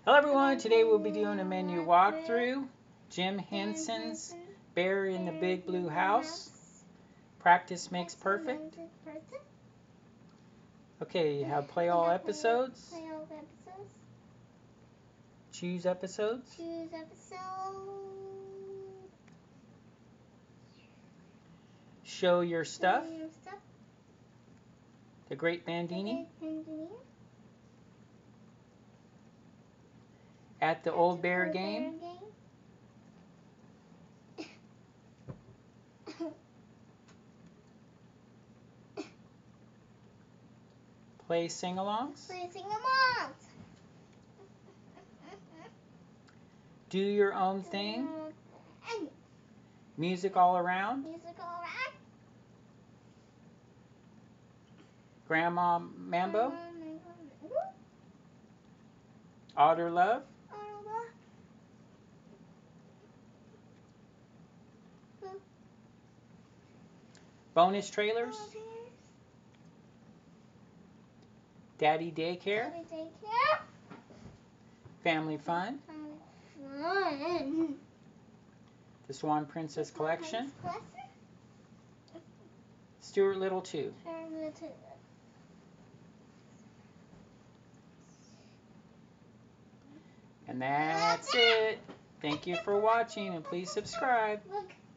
Hello everyone, today we'll be doing a menu walkthrough. Jim Henson's Bear in the Big Blue House. Practice makes perfect. Okay, you have play all episodes. Choose episodes. Show your stuff. The Great Bandini. At the Old Bear Game. Play sing-alongs. Do your own thing. Music all around. Grandma Mambo. Otter Love. Bonus trailers. Daddy Daycare. Family Fun. The Swan Princess Collection. Stuart Little 2. And that's it. Thank you for watching and please subscribe.